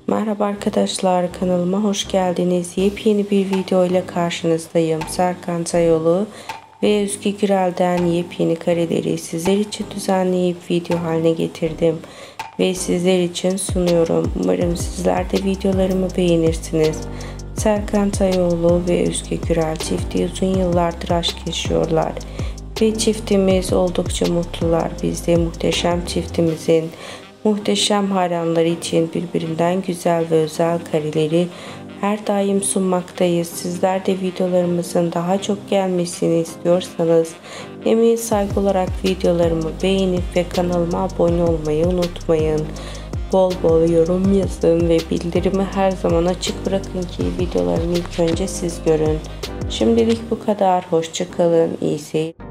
Merhaba arkadaşlar, kanalıma hoş geldiniz. Yepyeni bir video ile karşınızdayım. Serkan Tayolu ve Özge Gürel'den yepyeni kareleri sizler için düzenleyip video haline getirdim ve sizler için sunuyorum. Umarım sizler de videolarımı beğenirsiniz. Serkan Tayolu ve Özge Gürel çifti uzun yıllardır aşk yaşıyorlar ve çiftimiz oldukça mutlular. Biz de muhteşem çiftimizin muhteşem hayranları için birbirinden güzel ve özel kareleri her daim sunmaktayız. Sizler de videolarımızın daha çok gelmesini istiyorsanız emeğe saygı olarak videolarımı beğenip ve kanalıma abone olmayı unutmayın. Bol bol yorum yazın ve bildirimi her zaman açık bırakın ki videolarımı ilk önce siz görün. Şimdilik bu kadar. Hoşça kalın. İyi seyirler.